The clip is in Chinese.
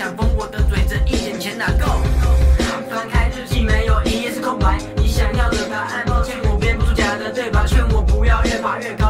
想封我的嘴，这一点钱哪够？翻开日记，没有一页是空白。你想要的答案，抱歉我编不出假的对白，劝我不要越爬越高。